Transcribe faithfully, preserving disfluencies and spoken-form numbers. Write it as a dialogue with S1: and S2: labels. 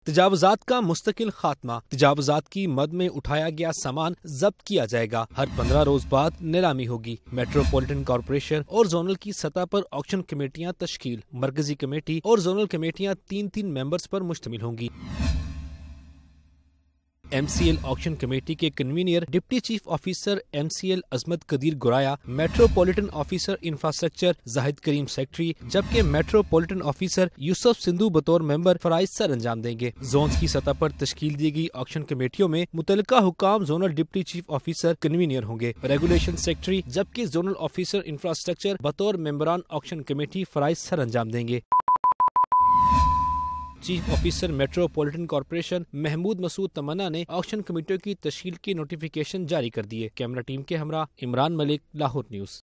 S1: तजावुजात का मुस्तकिल खात्मा। तजावुजात की मद में उठाया गया सामान जब्त किया जाएगा। हर पंद्रह रोज बाद नीलामी होगी। मेट्रोपॉलिटन कॉर्पोरेशन और जोनल की सतह पर ऑक्शन कमेटियां तश्कील। मरकजी कमेटी और जोनल कमेटियां तीन तीन मेंबर्स पर मुश्तमिल होंगी। M C L auction committee के convener deputy chief officer M C L Azmat Qadeer Guraya, metropolitan officer infrastructure Zahid Karim secretary, जबकि मेट्रोपॉलिटन ऑफिसर यूसुफ सिंधु बतौर मेंबर फराइज सर अंजाम देंगे। जोन की सतह पर तश्कील दी गई ऑक्शन कमेटियों में मुतल्लिका हुकाम zonal deputy chief officer convener होंगे, रेगुलेशन सेक्रेटरी जबकि जोनल ऑफिसर इंफ्रास्ट्रक्चर बतौर मेंबरान ऑक्शन कमेटी फराइज सर अंजाम देंगे। Chief officer metropolitan corporation Mahmood Masood Tamanna ने ऑक्शन कमेटियों की तश्कील की नोटिफिकेशन जारी कर दिए। कैमरा टीम के हमरा इमरान मलिक, लाहौर न्यूज।